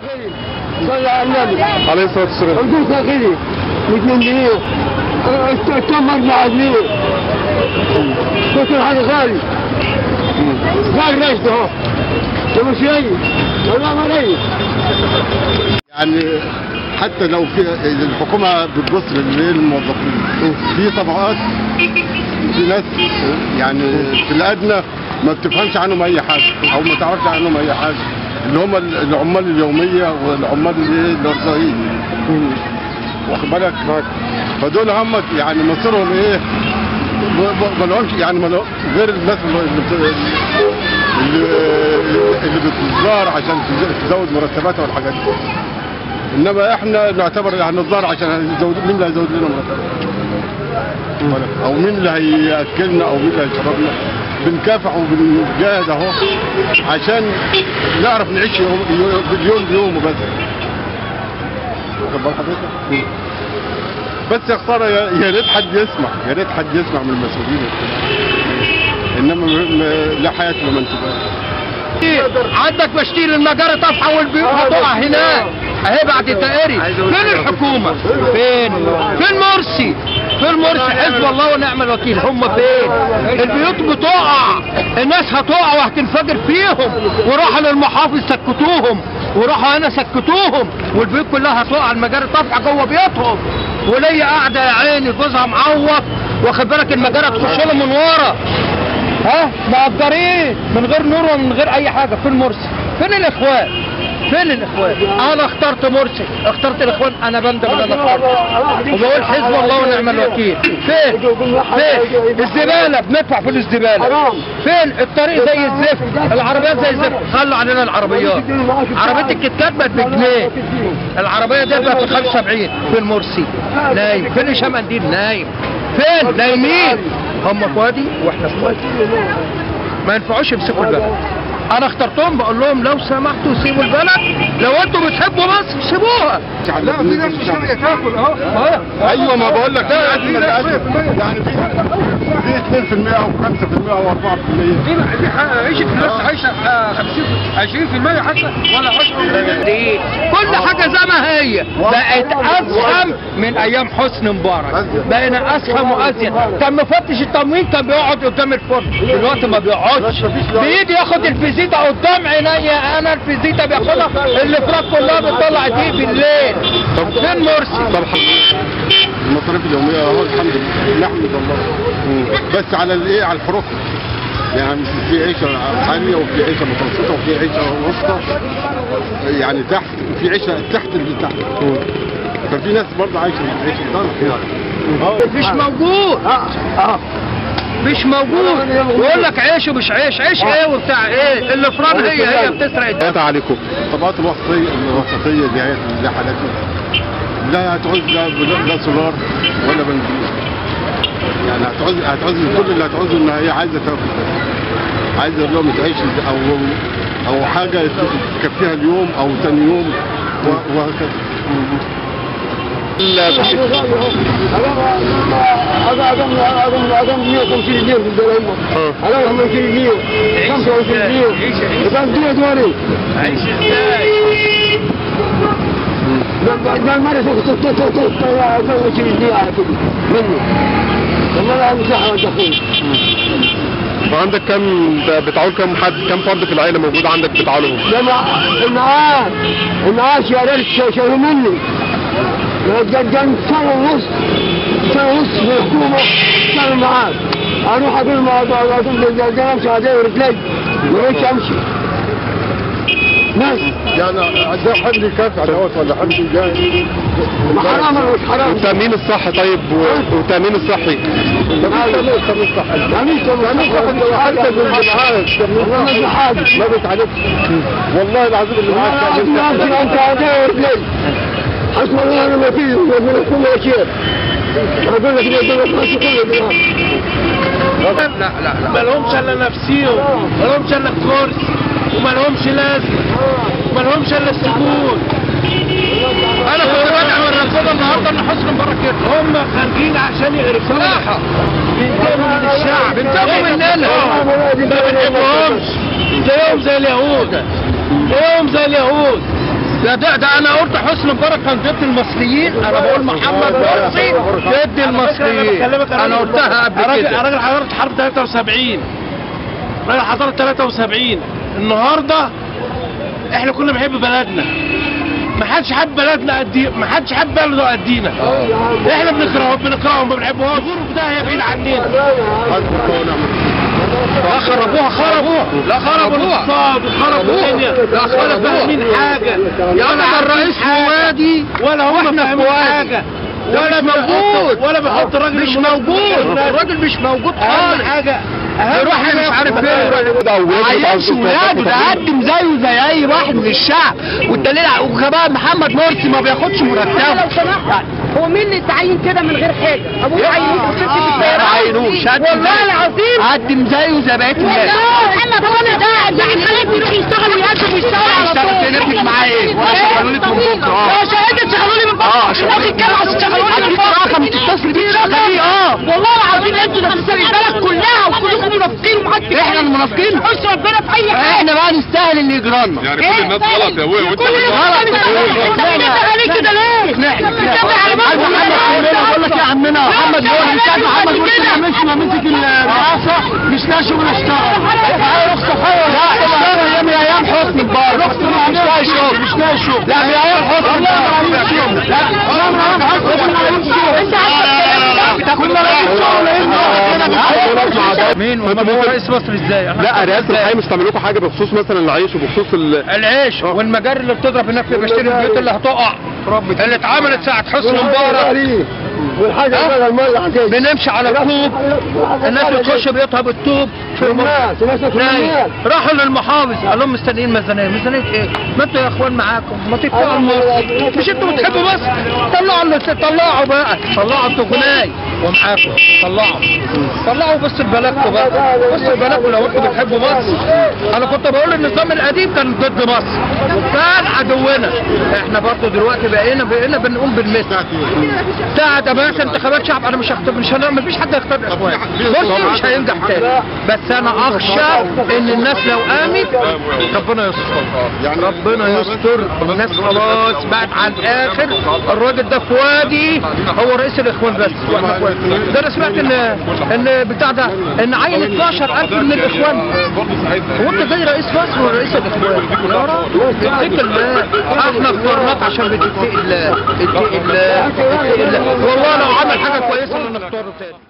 صلى على النبي عليه الصلاة والسلام. القوس اخذي 2 جنيه التمر 4 جنيه قلت له هذا غالي قال ليش ده هو ده مش شيء والله ما ليش. يعني حتى لو في الحكومة بتبص للموظفين في طبقات، في ناس يعني في الأدنى ما بتفهمش عنهم أي حاجة أو ما تعرفش عنهم أي حاجة، اللي هم العمال اليومية والعمال الرصاصيين، واخد بالك؟ فدول هم يعني مصيرهم إيه؟ ما لهمش يعني غير الناس اللي بتزار عشان تزود مرتباتها والحاجات دي. انما احنا نعتبر يعني الزار عشان هيزود، مين اللي هيزود لنا مرتبات؟ او مين اللي هياكلنا او مين اللي هيشربنا؟ بنكافح وبنجاهد اهو عشان نعرف نعيش اليوم بيومه بس. واخد بال حضرتك؟ بس يا خساره يا ريت حد يسمع، يا ريت حد يسمع من المسؤولين، انما لا حياه لمن تبقى. عندك بشتيل المجاري طافحه والبيوت هتقع هناك اهي بعد الدائري. فين الحكومه؟ فين مرسي؟ فين مرسي؟ حزب الله ونعم الوكيل. هم فين؟ البيوت بتقع، الناس هتقع وهتنفجر فيهم، وراحوا للمحافظ سكتوهم، وراحوا هنا سكتوهم، والبيوت كلها هتقع، المجاري طافحه جوه بيوتهم، وليا قاعده يا عيني جوزها معوق، واخد بالك المجاري تخش له من ورا، ها مأجرين من غير نور ومن غير اي حاجه. فين مرسي؟ فين الاخوان؟ فين الاخوان؟ انا اخترت مرسي، اخترت الاخوان، انا بندم ان انا اخترت وبقول حزب الله ونعم الوكيل. فين؟ فين؟ الزباله بندفع فلوس زباله. فين؟ الطريق زي الزفت، العربيات زي الزفت. خلوا علينا العربيات، عربيه الكتكات بقت بجنيه، العربيه دي بقت ب 75. فين مرسي؟ نايم. فين هشام قنديل؟ نايم. فين؟ نايمين. هم في وادي واحنا في وادي، ما ينفعوش يمسكوا البلد. انا اخترتهم بقول لهم لو سمحتوا سيبوا البلد، لو انتوا بتحبوا مصر سيبوها. لا في ناس مش لاقيه تاكل اهو. ايوه ما بقول لك يعني في 2% او 5% او 4%. دي عيشه الناس عايشه 20% حتى ولا 10%. دي كل حاجه زي ما هي، بقت اسخم من ايام حسني مبارك، بقينا اسخم وازيد. كان مفتش التموين كان بيقعد قدام الفرن، دلوقتي ما بيقعدش، بيجي ياخد الفيزيتا قدام عينيا انا، الفيزيتا بياخدها، الافراج كلها بتطلع دي بالليل. طب فين مرسي؟ طب المصاريف اليوميه اهو الحمد لله نحمد الله، بس على الايه، على الحروف يعني في عيشه عاليه وفي عيشه متوسطه وفي عيشه وسطى يعني تحت، وفي عيشه تحت اللي تحت، ففي ناس برضه عايشه مش موجود. مش موجود. يقول لك عيش ومش عيش، عيش ايه وبتاع ايه؟ الافران هي بتسرق. هات عليكم الطبقات الوسطيه دي هي اللي حالتنا لا هتعوز لا سولار ولا بنزين، يعني هتعوز كل اللي هتعوزه ان هي عايزه تاكل بس، عايزه لقمه عيش او حاجه تكفيها اليوم او ثاني يوم وهكذا. أقام 150 جنيه في الدولة. أقام 50 جنيه 25 جنيه وكان فيها دوري. عيش ازاي؟ ده المرة 25 جنيه على كده مني. والله لا مساحة وتخيل. وعندك كم بتعول، كم حد، كم فرد في العائلة موجود عندك بتعولهم؟ النعاش يا ريت شالوا مني. كان سنة ونص في الحكومة، سنة معاك أروح أقول ما أمشي على رجلي ما بقتش أمشي. ناس يعني ده حمل يكافح دوت ولا حمل جاي؟ حرام ولا مش حرام؟ والتأمين الصحي طيب والتأمين الصحي؟ التأمين الصحي ما بيتعالجش والله العظيم اللي معاك أنت على رجلي حسب الله أنا ما فيه من كل شيء. أقول لك لا ما لهمش الا نفسيهم، ما لهمش الا كرسي، وما لهمش لازمه، وما لهمش الا السجون. انا كنت بدعم الرصاده النهارده ان حسني مبارك كده، هم خارجين عشان يقرفونا صراحه، بينتقموا من الشعب، بينتقموا مننا، ما بنحبهمش، زيهم زي اليهود، زيهم زي اليهود. ده انا قلت حسني مبارك كان ضد المصريين، انا بقول محمد مرسي ضد المصريين، انا قلتها قبل كده. راجل حضرت حرب 73، راجل حضرت 73. النهارده احنا كنا بنحب بلدنا، ما حدش حب بلدنا قد ما حدش حب بلده قدينا. احنا بنكرههم ما بنحبوهاش، ده هي بعيد عننا. لا خربوها لا خربوا الاقتصاد وخربوا الدنيا، لا خربوها فاهمين حاجه ولا الرئيس فؤادي ولا هم فاهمين حاجه ولا موجود ولا بيحط الراجل مش موجود، الراجل مش موجود خالص. حاجه يروح مش عارف فين، عايش ولاده، ده قدم زيه زي اي واحد من الشعب. والدليل وكمان محمد مرسي ما بياخدش مرتبه. لو سمحت، هو مين اللي تعين كده من غير حاجه؟ ابوه عينوه وست في السيارة. ما عينوش، والله العظيم قدم زيه زي بقيه الناس. محمد مرسي ده يعني خليك يروح يشتغل ويقدم ويشتغل على طول. اشتغل نفسك معاه ايه؟ شغلوا لي من بكره. شهادة شغلوا لي من بكره. الناس الجامعه عشان شغلوا لي من بكره. رقم تتصل بيه شغاليه. والله العظيم انتوا نفسكم البلد كلها وكلكم منافقين ومحدش. احنا المنافقين؟ خش ربنا في اي حاجه. احنا بقى نستاهل اللي يجرى لنا. يعني كل الناس غلط يا ابويا وانت كل الناس غلط. انت غالي كده ليه؟ بتتابع على بقول لك يا عمنا محمد مرسي ساعة محمد مرسي ما مسك الرئاسة مش لاقي شغل اشتغل. لا اشتغل من ايام حسني مبارك مش لاقي شغل. لا من ايام حسني مبارك. لا من ايام حسني مين هو رئيس مصر ازاي؟ لا رئاسه الحي مش تعمل لكم حاجه بخصوص مثلا العيش وبخصوص العيش والمجاري اللي بتضرب هناك في بشتري البيوت اللي هتقع اللي اتعملت ساعة حسني مبارك. والحاجه بقى الميه عندنا بنمشي على الطوب، الناس بتخش بيوتها بالطوب في الناس راحوا للمحافظ قال لهم مستنيين ميزانيه ايه؟ ما انتوا يا اخوان معاكم ما تدفعوا المصر، مش انتوا بتحبوا مصر؟ طلعوا بقى، طلعوا انتوا جناي ومعاكم، طلعوا بصوا لبلدكم بقى، بصوا لبلدكم لو انتوا بتحبوا مصر. انا كنت بقول النظام القديم كان ضد مصر، كان عدونا. احنا برضه دلوقتي بقينا بنقوم بالمثل. ساعة بقى انتخابات شعب انا مش هنعمل، مفيش حد هيختار اخوان. مرسي مش هينجح تاني، بس انا اخشى ان الناس لو قامت ربنا يستر، ربنا يستر. الناس خلاص بعد عن الاخر. الراجل ده فؤادي هو رئيس الاخوان بس. ده انا سمعت ان بتاع ده ان عين 12,000 من الاخوان. هو انت زي رئيس مصر ولا رئيس الاخوان؟ يا رب اتقي الله. احنا اخترناك عشان بتتقي الله، اتقي الله. والله لو عمل حاجه كويسه نختاره تاني.